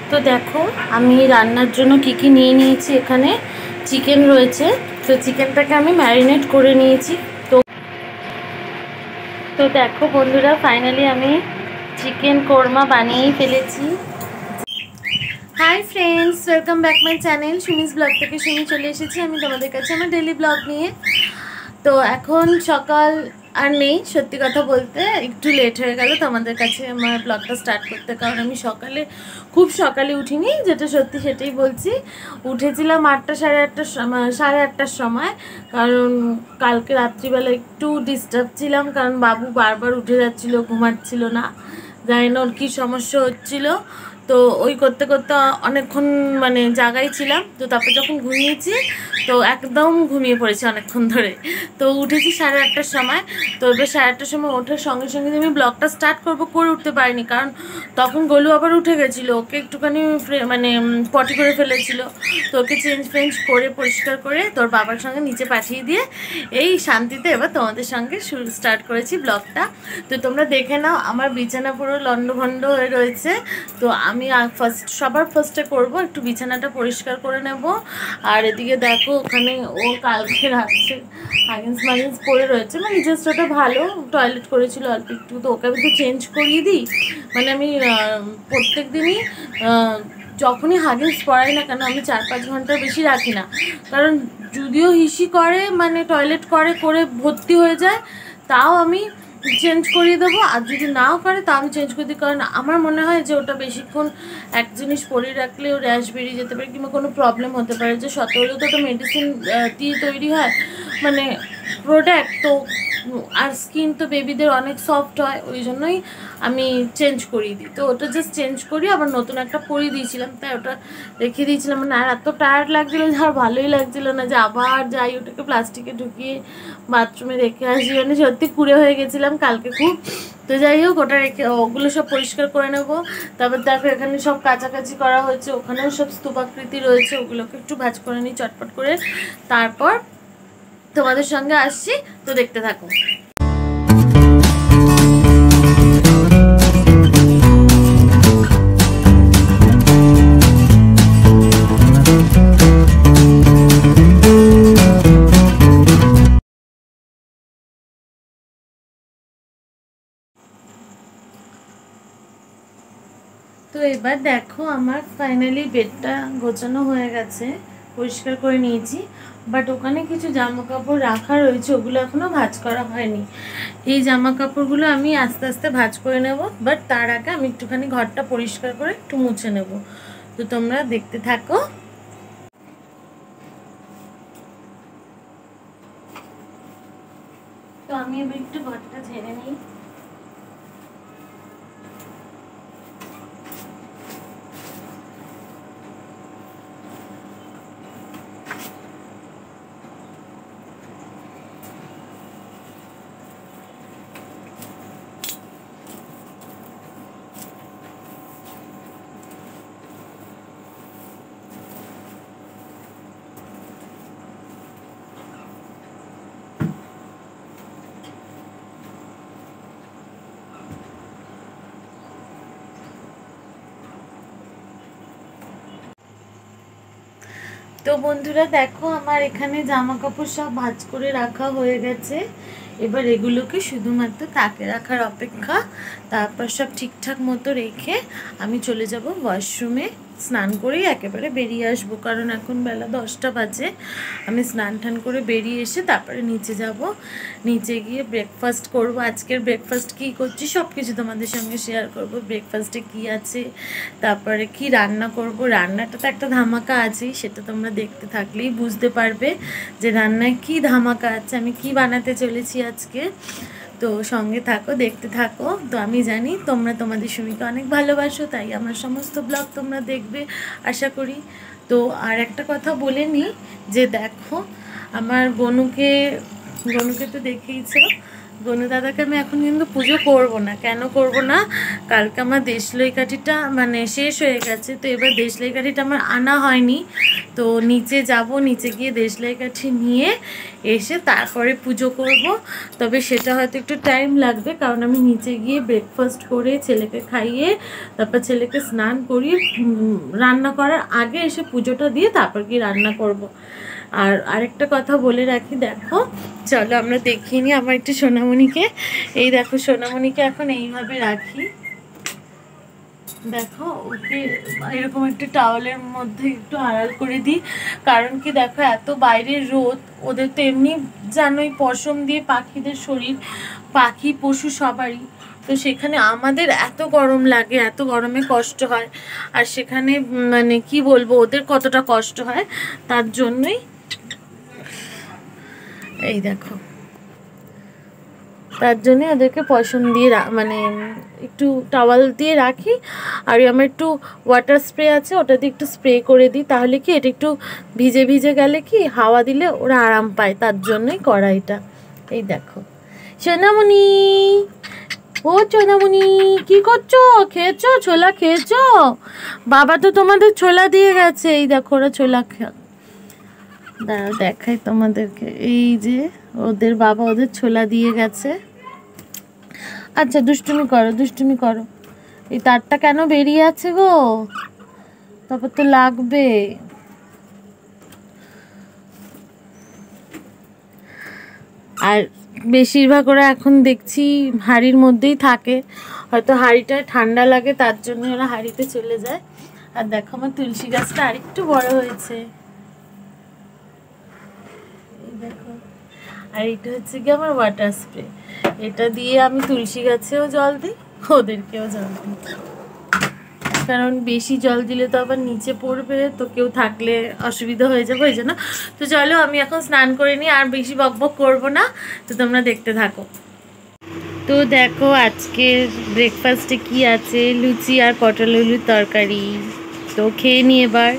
তো দেখো আমি রান্নার জন্য কি নিয়ে নিয়েছি। এখানে চিকেন রয়েছে, তো চিকেনটাকে আমি ম্যারিনেট করে নিয়েছি। তো দেখো বন্ধুরা, ফাইনালি আমি চিকেন কোরমা বানিয়েই ফেলেছি। Hi friends, welcome back my channel Sumi's blog থেকে সুমি চলে এসেছি আমি তোমাদের কাছে আমার ডেইলি ব্লগ নিয়ে। তো এখন সকাল আর নেই, সত্যি কথা বলতে একটু লেট হয়ে গেল তোমাদের কাছে আমার ব্লগটা স্টার্ট করতে, কারণ আমি খুব সকালে উঠিনি, যেটা সত্যি সেটাই বলছি। উঠেছিলাম 8টা সাড়ে আটটার সময়, কারণ কালকে রাত্রিবেলা একটু ডিস্টার্ব ছিলাম, কারণ বাবু বারবার উঠে যাচ্ছিল, ঘুমাচ্ছিল না, জানি না ওর কী সমস্যা হচ্ছিল। তো ওই করতে করতে অনেকক্ষণ জাগাই ছিলাম। তো তারপর যখন ঘুমিয়েছি তো একদম ঘুমিয়ে পড়েছি অনেকক্ষণ ধরে। তো উঠেছি 8:30টার সময়। তো এবার 8:30টার সময় ওঠার সঙ্গে সঙ্গে আমি ব্লগটা স্টার্ট করে উঠতে পারিনি, কারণ তখন গোলু আবার উঠে গেছিলো, ওকে একটুখানি পটি করে ফেলেছিল। তো ওকে চেঞ্জ করে পরিষ্কার করে তোর বাবার সঙ্গে নিচে পাঠিয়ে দিয়ে এই শান্তিতে এবার তোমাদের সঙ্গে স্টার্ট করেছি ব্লগটা। তো তোমরা দেখে নাও, আমার বিছানা পুরো লন্ডভন্ড হয়ে রয়েছে। তো আমি সবার ফার্স্টে করব একটু বিছানাটা পরিষ্কার করে নেব। আর এদিকে দেখো ওখানে ও কালকে রাত্রে হাগিন্স পরে রয়েছে, জাস্ট ওটা ভালো টয়লেট করেছিল অল্প একটু, তো ওকে আমি তো চেঞ্জ করিয়ে দিই। আমি প্রত্যেক দিনই যখনই হাগিন্স পরাই না কেন আমি 4-5 ঘন্টার বেশি রাখি না, কারণ যদিও হিসি করে টয়লেট করে ভর্তি হয়ে যায়, তাও আমি চেঞ্জ করিয়ে দেবো। আর যদি নাও করে তাও আমি চেঞ্জ করে দিই, কারণ আমার মনে হয় যে ওটা বেশিক্ষণ এক জিনিস পরিয়ে রাখলে ও র্যাশ বেরিয়ে যেতে পারে কিংবা কোনো প্রবলেম হতে পারে। যে সতেরো তো ওটা মেডিসিন দিয়ে তৈরি হয়, প্রোডাক্ট তো, আর স্কিন তো বেবিদের অনেক সফট হয়, ওই জন্যই আমি চেঞ্জ করিয়ে দিই। তো ওটা জাস্ট চেঞ্জ করি, আবার নতুন একটা পরিয়ে দিয়েছিলাম, তাই ওটা রেখে দিয়েছিলাম। আর এত টায়ার্ড লাগছিলো যে আর ভালোই লাগছিলো না যে আবার যাই ওটাকে প্লাস্টিকে ঢুকিয়ে বাথরুমে রেখে আসি, সত্যি কুড়ে হয়ে গেছিলাম কালকে খুব। তো যাই হোক ওটা রেখে ওগুলো সব পরিষ্কার করে নেবো। তারপর দেখো এখানে সব কাছাকাছি করা হয়েছে, ওখানেও সব স্তূপাকৃতি রয়েছে, ওগুলোকে একটু ভাজ করে নিই চটপট করে, তারপর তোমাদের সঙ্গে আসছি। তো দেখতে থাকো। তো এবার দেখো আমার ফাইনালি বেডটা গোছানো হয়ে গেছে, পরিষ্কার করে নিয়েছি। বাট ওখানে কিছু জামা কাপড় রাখা রয়েছে, ওগুলো এখনও ভাঁজ করা হয়নি। এই জামা কাপড়গুলো আমি আস্তে আস্তে ভাঁজ করে নেব, বাট তার আগে আমি একটুখানি ঘরটা পরিষ্কার করে একটু মুছে নেব। তো তোমরা দেখতে থাকো। তো আমি এবার একটু ঘরটা ঝেড়ে নিই। তো বন্ধুরা দেখো আমার এখানে জামা কাপড় সব ভাঁজ করে রাখা হয়ে গেছে। এবার এগুলোকে শুধুমাত্র তাকে রাখার অপেক্ষা। তারপর সব ঠিকঠাক মতো রেখে আমি চলে যাব ওয়াশরুমে, স্নান করেই একেবারে বেরিয়ে আসবো, কারণ এখন বেলা 10টা বাজে। আমি স্নান টান করে বেরিয়ে এসে তারপরে নিচে যাব, নিচে গিয়ে ব্রেকফাস্ট করব। আজকের ব্রেকফাস্ট কী করছি সব কিছু তোমাদের সঙ্গে শেয়ার করব। ব্রেকফাস্টে কী আছে, তারপরে কি রান্না করব, রান্নাটা তো একটা ধামাকা আছেই, সেটা তোমরা দেখতে থাকলেই বুঝতে পারবে যে রান্নায় কি ধামাকা আছে, আমি কি বানাতে চলেছি আজকে। তো সঙ্গে থাকো, দেখতে থাকো। তো আমি জানি তোমরা তোমাদের সুমিকে অনেক ভালোবাসো, তাই আমার সমস্ত ব্লগ তোমরা দেখবে আশা করি। তো আর একটা কথা বলে নিই যে দেখো আমার গনুকে তো দেখেইছো, গনু দাদাকে আমি এখন কিন্তু পুজো করব না। কেন করব না? কালকে আমার দেশলাই কাঠিটা মানে শেষ হয়ে গেছে, তো এবার দেশলাই কাঠিটা আমার আনা হয়নি। তো নিচে যাব, নিচে গিয়ে দেশলাই কাঠি নিয়ে এসে তারপরে পুজো করব। তবে সেটা হয়তো একটু টাইম লাগবে, কারণ আমি নিচে গিয়ে ব্রেকফাস্ট করে ছেলেকে খাইয়ে তারপর ছেলেকে স্নান করিয়ে রান্না করার আগে এসে পুজোটা দিয়ে তারপর কি রান্না করব। আর আরেকটা কথা বলে রাখি, দেখো চলো আমরা দেখিয়ে নিই আমার একটু সোনামণিকে। এই দেখো সোনামণিকে এখন এইভাবে রাখি, দেখো ওকে এরকম একটু টাওয়ালের মধ্যে একটু আড়াল করে দিই। কারণ কি দেখো এত বাইরের রোদ, ওদের তো এমনি জানোই পশম দিয়ে পাখিদের শরীর, পাখি পশু সবারই, তো সেখানে আমাদের এত গরম লাগে, এত গরমে কষ্ট হয়, আর সেখানে মানে কি বলবো ওদের কতটা কষ্ট হয়, তার জন্যই এই দেখো তার জন্যে ওদেরকে পশম দিয়ে মানে একটু টাওয়াল দিয়ে রাখি। আর আমার একটু ওয়াটার স্প্রে আছে, ওটা দিয়ে একটু স্প্রে করে দিই, তাহলে কি এটা একটু ভিজে ভিজে গেলে কি হাওয়া দিলে ওরা আরাম পায়, তার জন্যই করা এটা। এই দেখো সোনামণি, ও সোনামণি কি করছো? খেয়েছো? ছোলা খেয়েছো? বাবা তো তোমাদের ছোলা দিয়ে গেছে, এই দেখো ওরা ছোলা দাঁড়াও দেখাই তোমাদেরকে, এই যে ওদের বাবা ওদের ছোলা দিয়ে গেছে। আচ্ছা দুষ্টুমি করো, দুষ্টুমি করো। এই তারটা কেন বেরিয়ে আছে গো? তারপর তো লাগবে। আর বেশিরভাগ ওরা এখন দেখছি হাঁড়ির মধ্যেই থাকে, হয়তো হাঁড়িটা ঠান্ডা লাগে তার জন্য ওরা হাঁড়িতে চলে যায়। আর দেখো আমার তুলসী গাছটা আরেকটু বড় হয়েছে, দেখো। আর এটা হচ্ছে কি আমার ওয়াটার স্প্রে, এটা দিয়ে আমি তুলসী গাছেও জল দিই, ওদেরকেও জল দিই, কারণ বেশি জল দিলে তো আবার নিচে পড়বে, তো কেউ থাকলে অসুবিধা হয়ে যাবে, ওই জন্য। তো চলো আমি এখন স্নান করে নিই, আর বেশি বকবক করবো না, তো তোমরা দেখতে থাকো। তো দেখো আজকের ব্রেকফাস্টে কি আছে, লুচি আর পটল আলুর তরকারি। তো খেয়ে নি এবার।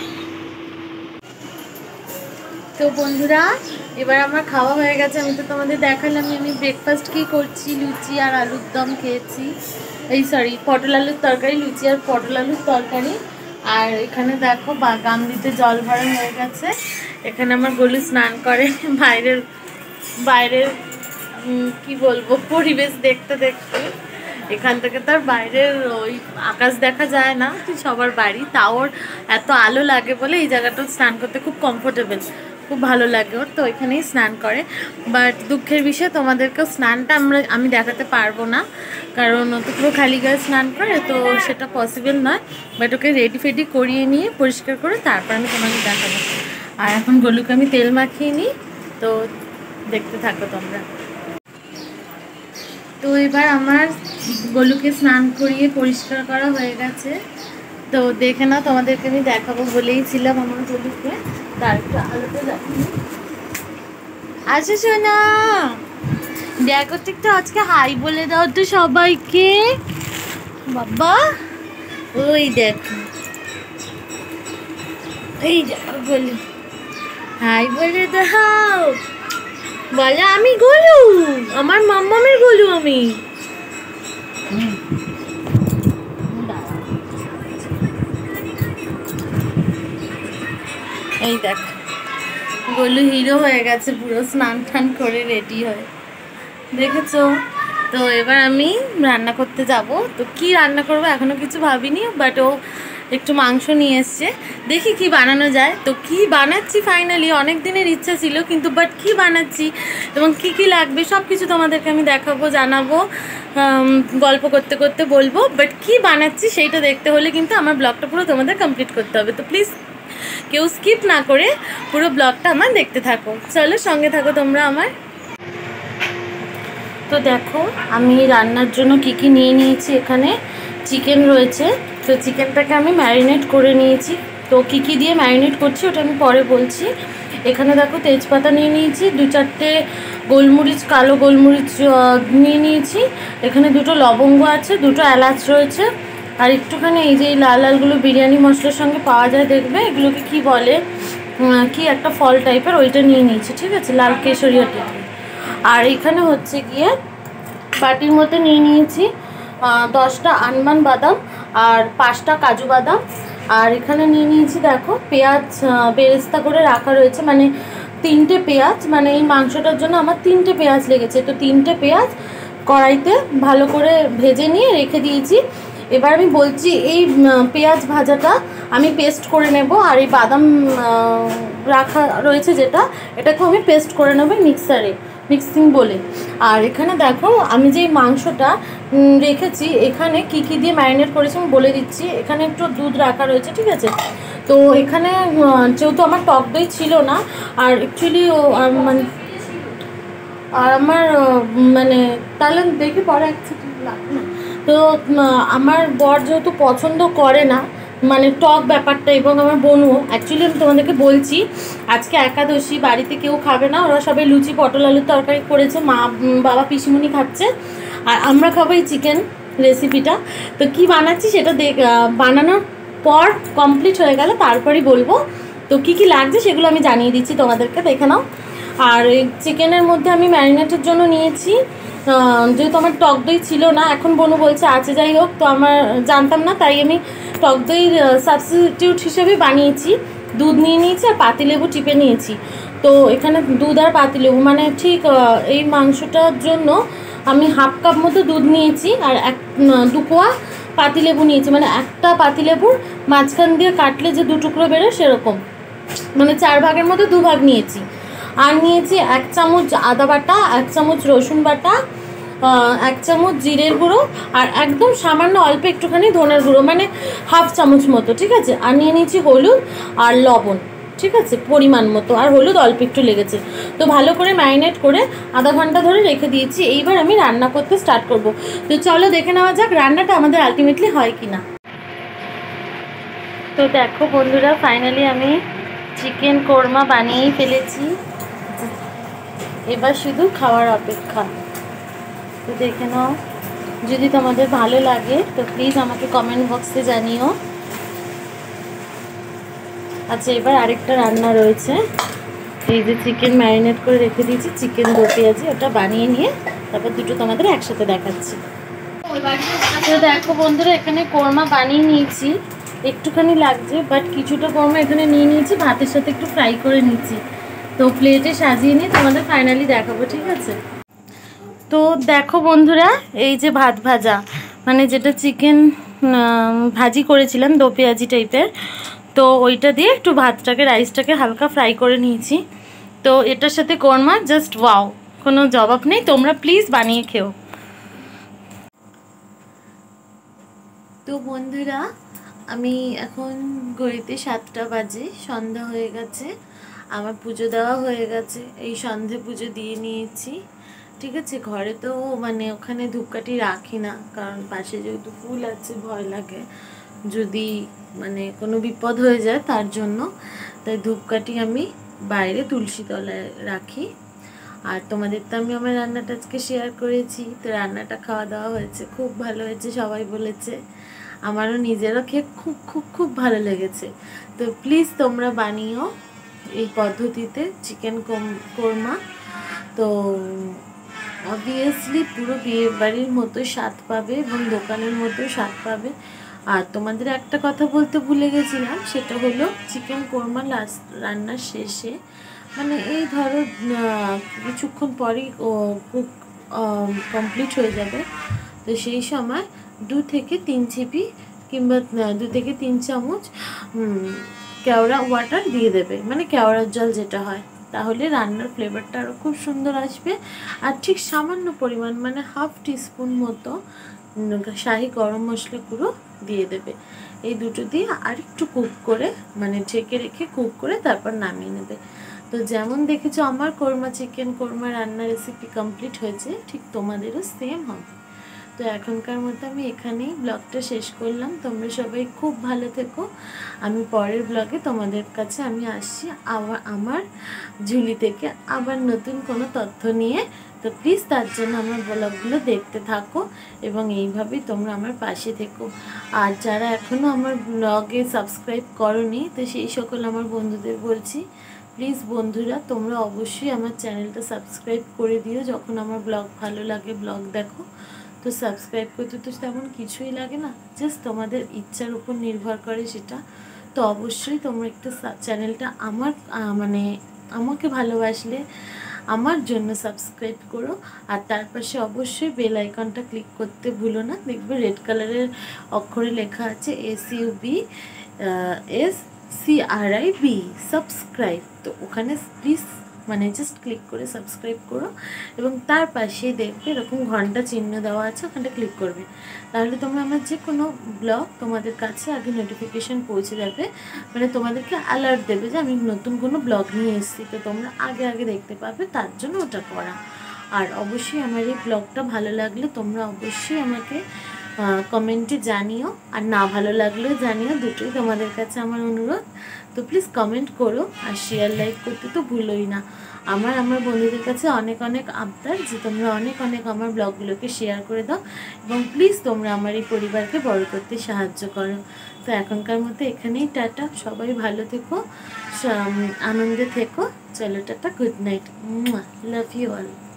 তো বন্ধুরা এবার আমার খাওয়া হয়ে গেছে, আমি তো তোমাদের দেখালাম আমি ব্রেকফাস্ট কি করছি, লুচি আর আলুর দম খেয়েছি, এই সরি পটল আলুর তরকারি, লুচি আর পটল আলুর তরকারি। আর এখানে দেখো গামলিতে জল ভরা হয়ে গেছে, এখানে আমার গলু স্নান করে বাইরের বাইরের কি বলবো পরিবেশ দেখতে দেখতে। এখান থেকে তার বাইরের ওই আকাশ দেখা যায় না, সবার বাড়ি, তাও এত আলো লাগে বলে এই জায়গাটা স্নান করতে খুব কমফোর্টেবল, খুব ভালো লাগে ওর, তো ওইখানেই স্নান করে। বাট দুঃখের বিষয় তোমাদেরকেও স্নানটা আমি দেখাতে পারবো না, কারণ ও তো পুরো খালি গায়ে স্নান করে, তো সেটা পসিবল নয়। বাট ওকে রেডি ফেডি করিয়ে নিয়ে পরিষ্কার করে তারপর আমি তোমাদের দেখাবো। আর এখন গলুকে আমি তেল মাখিয়ে নিই, তো দেখতে থাকো তোমরা। তো এবার আমার গলুকে স্নান করিয়ে পরিষ্কার করা হয়ে গেছে, তো দেখে না তোমাদেরকে আমি দেখাবো বলেই ছিলাম আমার গলুকে, তার একটু আলোতে দেখাবো। আচ্ছা শোনা দেখো তো একটু আজকে হাই বলে দাও তো সবাইকে, বাবা ওই দেখো, এই দেখো গলু, হাই বলে দাও, বলে আমি গলু, আমার মাম্মামের গলু আমি। এই দেখো গলু হিরো হয়ে গেছে, পুরো স্নান টান করে রেডি হয়ে, দেখেছো? তো এবার আমি রান্না করতে যাব, তো কি রান্না করবো এখনো কিছু ভাবিনি, বাট ও একটু মাংস নিয়ে এসছে, দেখি কি বানানো যায়। তো কি বানাচ্ছি ফাইনালি, অনেক দিনের ইচ্ছা ছিল কিন্তু, বাট কি বানাচ্ছি এবং কি কি লাগবে সব কিছু তোমাদেরকে আমি দেখাবো, জানাবো, গল্প করতে করতে বলবো। বাট কি বানাচ্ছি সেইটা দেখতে হলে কিন্তু আমার ব্লগটা পুরো তোমাদের কমপ্লিট করতে হবে, তো প্লিজ কেউ স্কিপ না করে পুরো ব্লগটা আমার দেখতে থাকো, চলো সঙ্গে থাকো তোমরা আমার। তো দেখো আমি রান্নার জন্য কি কি নিয়ে নিয়েছি, এখানে চিকেন রয়েছে, তো চিকেনটাকে আমি ম্যারিনেট করে নিয়েছি, তো কি কি দিয়ে ম্যারিনেট করছি ওটা আমি পরে বলছি। এখানে দেখো তেজপাতা নিয়ে নিয়েছি, 2-4টে গোলমরিচ, কালো গোলমরিচ নিয়ে নিয়েছি, এখানে 2টো লবঙ্গ আছে, 2টো এলাচ রয়েছে, আর একটুখানি এই যে লাল লালগুলো বিরিয়ানি মশলার সঙ্গে পাওয়া যায় দেখবে, এগুলোকে কি বলে, কি একটা ফল টাইপের, ওইটা নিয়ে নিয়েছি, ঠিক আছে, লাল কেশরিয়া টাইপের। আর এখানে হচ্ছে গিয়ে বাটির মধ্যে নিয়ে নিয়েছি 10টা আলমন্ড বাদাম আর 5টা কাজু বাদাম। আর এখানে নিয়ে নিয়েছি দেখো পেঁয়াজ বেরেস্তা করে রাখা রয়েছে, মানে 3টে পেঁয়াজ, মানে এই মাংসটার জন্য আমার 3টে পেঁয়াজ লেগেছে। তো 3টে পেঁয়াজ কড়াইতে ভালো করে ভেজে নিয়ে রেখে দিয়েছি। এবার আমি বলছি এই পেঁয়াজ ভাজাটা আমি পেস্ট করে নেব, আর এই বাদাম রাখা রয়েছে যেটা, এটাকেও আমি পেস্ট করে নেব মিক্সারে, মিক্সিং বলে। আর এখানে দেখো আমি যে মাংসটা রেখেছি এখানে কি কি দিয়ে ম্যারিনেট করেছি আমি বলে দিচ্ছি। এখানে একটু দুধ রাখা রয়েছে, ঠিক আছে। তো এখানে যেহেতু আমার টক দই ছিল না, আর অ্যাকচুয়ালি মানে আর আমার মানে তাহলে দেখে পরে না, তো আমার বর যেহেতু পছন্দ করে না মানে টক ব্যাপারটা, এবং আমার বোনও, অ্যাকচুয়ালি আমি তোমাদেরকে বলছি আজকে একাদশী, বাড়িতে কেউ খাবে না, ওরা সবাই লুচি পটল আলুর তরকারি করেছে, মা বাবা পিসিমণি খাচ্ছে, আর আমরা খাবো এই চিকেন রেসিপিটা। তো কি বানাচ্ছি সেটা বানানোর পর কমপ্লিট হয়ে গেলে তারপরই বলবো। তো কি কি লাগছে সেগুলো আমি জানিয়ে দিচ্ছি তোমাদেরকে, দেখে নাও। আর এই চিকেনের মধ্যে আমি ম্যারিনেটের জন্য নিয়েছি, যেহেতু আমার টক দই ছিল না, এখন বনু বলছে আছে, যাই হোক, তো আমার জানতাম না, তাই আমি টক দইয়ের সাবস্টিটিউট হিসেবে বানিয়েছি। দুধ নিয়ে নিয়েছি আর পাতিলেবু টিপে নিয়েছি। তো এখানে দুধ আর পাতিলেবু মানে ঠিক এই মাংসটার জন্য আমি হাফ কাপ মতো দুধ নিয়েছি, আর 2 কোয়া পাতিলেবু নিয়েছি, মানে একটা পাতিলেবুর মাঝখান দিয়ে কাটলে যে 2 টুকরো বেরোয় সেরকম, মানে 4 ভাগের মধ্যে 2 ভাগ নিয়েছি। আর নিয়েছি 1 চামচ আদা বাটা, 1 চামচ রসুন বাটা, 1 চামচ জিরের গুঁড়ো, আর একদম সামান্য অল্প একটুখানি ধনের গুঁড়ো, মানে হাফ চামচ মতো, ঠিক আছে। আর নিয়ে নিয়েছি হলুদ আর লবণ, ঠিক আছে, পরিমাণ মতো, আর হলুদ অল্প একটু লেগেছে। তো ভালো করে ম্যারিনেট করে আধা ঘন্টা ধরে রেখে দিয়েছি। এইবার আমি রান্না করতে স্টার্ট করব। তো চলো দেখে নেওয়া যাক রান্নাটা আমাদের আলটিমেটলি হয় কি না। তো দেখো বন্ধুরা, ফাইনালি আমি চিকেন কোরমা বানিয়েই ফেলেছি, এবার শুধু খাওয়ার অপেক্ষা। তো দেখে নাও, যদি তোমাদের ভালো লাগে তো প্লিজ আমাকে কমেন্ট বক্সে জানিও। আচ্ছা, এবার আরেকটা রান্না রয়েছে, এই যে চিকেন ম্যারিনেট করে রেখে দিয়েছি, চিকেন দো পেঁয়াজি, ওটা বানিয়ে নিয়ে তারপর দুটো তোমাদের একসাথে দেখাচ্ছি। তো দেখো বন্ধুরা, এখানে কোরমা বানিয়ে নিয়েছি, একটুখানি লাগছে, বাট কিছুটা কোরমা এখানে নিয়ে নিয়েছি, ভাতের সাথে একটু ফ্রাই করে নিয়েছি। তো প্লেটে সাজিয়ে নিয়ে তোমাদের ফাইনালি দেখাবো, ঠিক আছে। তো দেখো বন্ধুরা, এই যে ভাত ভাজা, মানে যেটা চিকেন ভাজি করেছিলাম দো পেঁয়াজি টাইপের, তো ওইটা দিয়ে একটু ভাতটাকে রাইসটাকে হালকা ফ্রাই করে নিয়েছি। তো এটার সাথে কোরমা জাস্ট ওয়াও, কোনো জবাব নেই, তোমরা প্লিজ বানিয়ে খেও। তো বন্ধুরা, আমি এখন ঘড়িতে 7টা বাজে, সন্ধ্যা হয়ে গেছে, আমার পুজো দেওয়া হয়ে গেছে, এই সন্ধে পুজো দিয়ে নিয়েছি, ঠিক আছে। ঘরে তো মানে ওখানে ধূপকাঠি রাখি না, কারণ পাশে যেহেতু ফুল আছে ভয় লাগে যদি মানে কোনো বিপদ হয়ে যায় তার জন্য, তাই ধূপকাঠি আমি বাইরে তুলসী তলায় রাখি। আর তোমাদের তো আমি আমার রান্নাটা আজকে শেয়ার করেছি, তো রান্নাটা খাওয়া দাওয়া হয়েছে, খুব ভালো হয়েছে, সবাই বলেছে, আমারও নিজেরও খেয়ে খুব খুব খুব ভালো লেগেছে। তো প্লিজ তোমরা বানিও এই পদ্ধতিতে চিকেন কোরমা। তো অবভিয়াসলি পুরো বিয়ে বাড়ির মতো স্বাদ পাবে এবং দোকানের মতো স্বাদ পাবে। আর তোমাদের একটা কথা বলতে ভুলে গেছিলাম, সেটা হলো চিকেন কোরমা লাস্ট রান্নার শেষে, মানে এই ধরো কিছুক্ষণ পরই কুক কমপ্লিট হয়ে যাবে, তো সেই সময় 2 থেকে 3 চিপি কিংবা 2 থেকে 3 চামচ কেওড়া ওয়াটার দিয়ে দেবে, মানে কেওড়ার জল যেটা হয়, তাহলে রান্নার ফ্লেভারটা আরও খুব সুন্দর আসবে। আর ঠিক সামান্য পরিমাণ মানে হাফ টিস্পুন মতো শাহি গরম মশলা গুঁড়ো দিয়ে দেবে। এই দুটো দিয়ে আরেকটু কুক করে মানে ঢেকে রেখে কুক করে তারপর নামিয়ে নেবে। তো যেমন দেখেছো আমার চিকেন কোরমা রান্না রেসিপি কমপ্লিট হয়েছে, ঠিক তোমাদেরও সেম হবে। তো এখনকার মতো আমি এখানেই ব্লগটা শেষ করলাম। তোমরা সবাই খুব ভালো থেকো। আমি পরের ব্লগে তোমাদের কাছে আমি আসছি আমার ঝুলি থেকে আবার নতুন কোনো তথ্য নিয়ে। তো প্লিজ তার জন্য আমার ব্লগগুলো দেখতে থাকো এবং এইভাবেই তোমরা আমার পাশে থেকো। আর যারা এখনও আমার ব্লগে সাবস্ক্রাইব করোনি, তো সেই সকল আমার বন্ধুদের বলছি প্লিজ বন্ধুরা তোমরা অবশ্যই আমার চ্যানেলটা সাবস্ক্রাইব করে দিও। যখন আমার ব্লগ ভালো লাগে, ব্লগ দেখো, তো সাবস্ক্রাইব করতে তো তেমন কিছুই লাগে না, জাস্ট তোমাদের ইচ্ছার উপর নির্ভর করে সেটা। তো অবশ্যই তোমরা একটু চ্যানেলটা আমার মানে আমাকে ভালোবাসলে আমার জন্য সাবস্ক্রাইব করো। আর তার পাশে অবশ্যই বেল আইকনটা ক্লিক করতে ভুলো না। দেখবে রেড কালারের অক্ষরে লেখা আছে SUBSCRIB সাবস্ক্রাইব। তো ওখানে প্লিজ মানে জাস্ট ক্লিক করে সাবস্ক্রাইব করো, এবং তার পাশেই দেখবে এরকম ঘন্টা চিহ্ন দেওয়া আছে, ওখানটা ক্লিক করবে। তাহলে তোমরা আমার যে কোনো ব্লগ তোমাদের কাছে আগে নোটিফিকেশান পৌঁছে যাবে, মানে তোমাদেরকে অ্যালার্ট দেবে যে আমি নতুন কোনো ব্লগ নিয়ে এসেছি, তো তোমরা আগে আগে দেখতে পাবে, তার জন্য ওটা করা। আর অবশ্যই আমার এই ব্লগটা ভালো লাগলে তোমরা অবশ্যই আমাকে কমেন্টে জানিও, আর না ভালো লাগলেও জানিও, দুটোই তোমাদের কাছে আমার অনুরোধ। তো প্লিজ কমেন্ট করো, আর শেয়ার লাইক করতে তো ভুলোই না। আমার বন্ধুদের কাছে অনেক অনেক আবদার যে তোমরা অনেক অনেক আমার ব্লগগুলোকে শেয়ার করে দাও, এবং প্লিজ তোমরা আমার এই পরিবারকে বড় করতে সাহায্য করো। তো এখনকার মতো এখানেই টাটা, সবাই ভালো থেকো, আনন্দে থেকো। চলো tata, good night, love you all.